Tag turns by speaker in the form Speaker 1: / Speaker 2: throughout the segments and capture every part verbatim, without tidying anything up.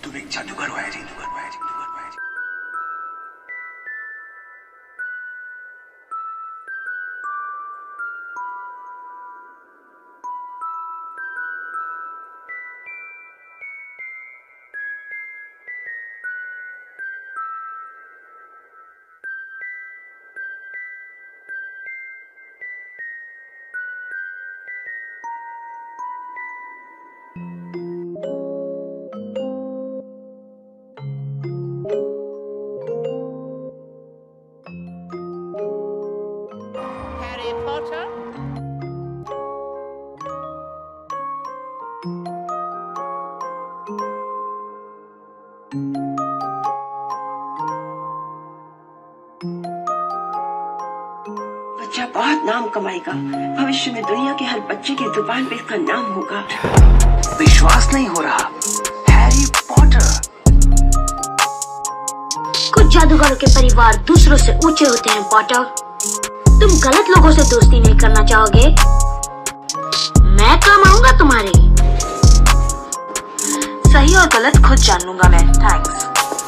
Speaker 1: तुम एक जादूगर हो हैरी, जादूगर हो हैरी, जादूगर हो हैरी।
Speaker 2: Harry Potter?
Speaker 3: बच्चा बहुत नाम कमाएगा। भविष्य में दुनिया के हर बच्चे की जुबान पे इसका नाम होगा।
Speaker 1: विश्वास नहीं हो रहा। Harry Potter.
Speaker 4: कुछ जादूगरों के परिवार दूसरों से ऊंचे होते हैं पॉटर। तुम गलत लोगों से दोस्ती नहीं करना चाहोगे? मैं काम आऊंगा तुम्हारे।
Speaker 5: सही और गलत खुद जान लूंगा मैं। थैंक्स।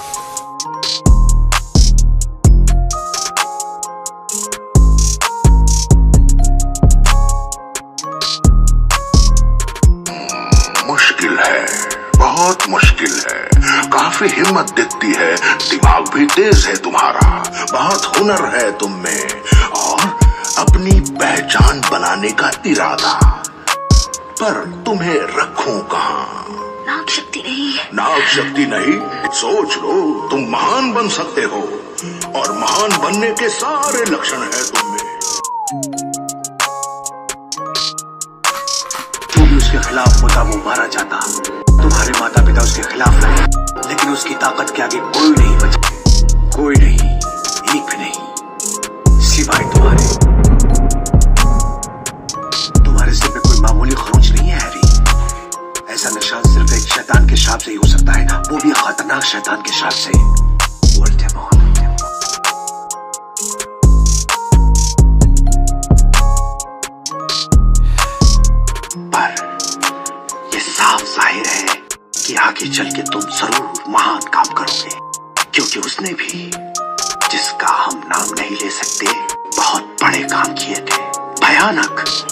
Speaker 6: मुश्किल है, बहुत मुश्किल है। काफी हिम्मत दिखती है, दिमाग भी तेज है तुम्हारा, बहुत हुनर है तुम में और अपनी पहचान बनाने का इरादा। पर तुम्हें रखूं कहाँ?
Speaker 4: नाग शक्ति नहीं।
Speaker 6: नाग शक्ति नहीं? सोच लो, तुम महान बन सकते हो और महान बनने के सारे लक्षण हैं तुम में।
Speaker 1: जो भी उसके खिलाफ होता वो मारा जाता। तुम्हारे माता पिता उसके खिलाफ लड़े, लेकिन उसकी ताकत के आगे कोई नहीं बचा। कोई नहीं, एक भी नहीं, सिवाय तुम्हारे। तुम्हारे सिर पे कोई मामूली खरोंच नहीं है हैरी। ऐसा निशान सिर्फ एक शैतान के श्राप से ही हो सकता है, वो भी खतरनाक शैतान के श्राप से। वोल्डेमॉर्ट। पर ये साफ जाहिर है कि आगे चल के तुम जरूर महान काम करोगे, क्योंकि उसने भी, जिसका हम नाम नहीं ले सकते, बहुत बड़े काम किए थे, भयानक।